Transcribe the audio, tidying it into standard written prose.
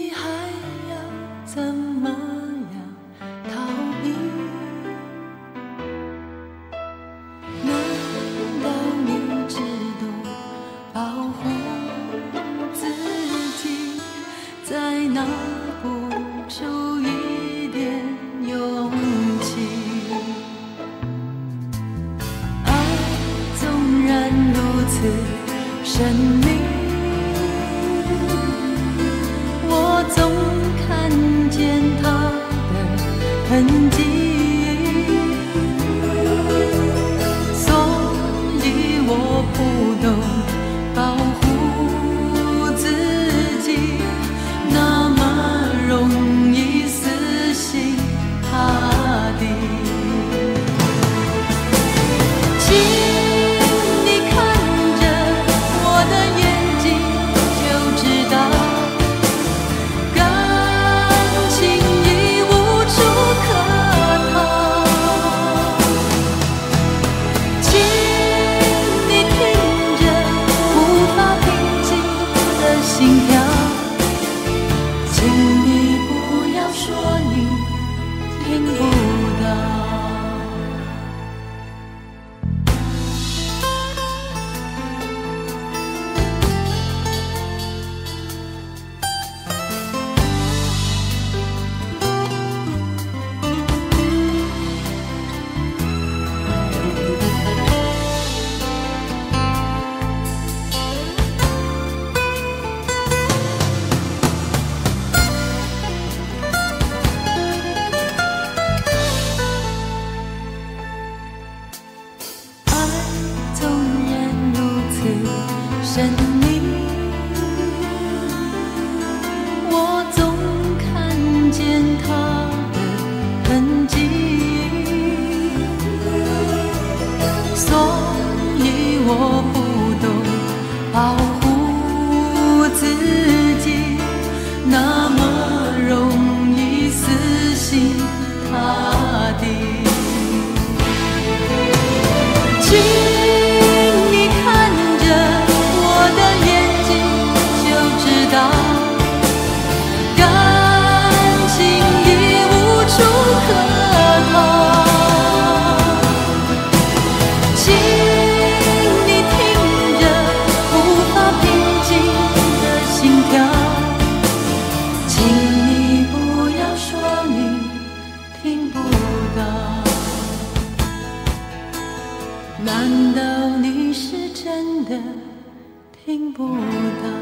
你还要怎么样逃避？难道你只懂保护自己，再拿不出一点勇气？爱纵然如此神秘，我总看见它的痕迹，所以我不懂保护自己，那么容易死心塌地。请你看着我的眼睛，就知道感情已无处可逃。请你听着无法平静的心跳，请你不要说你听不到。爱纵然如此神秘，我总看见它的痕迹，所以我不懂保护自己，那么容易死心塌地。请你看着我的眼睛，就知道感情已无处可逃。请你听着无法平静的心跳，请你不要说你听不到。难道你是真的听不到？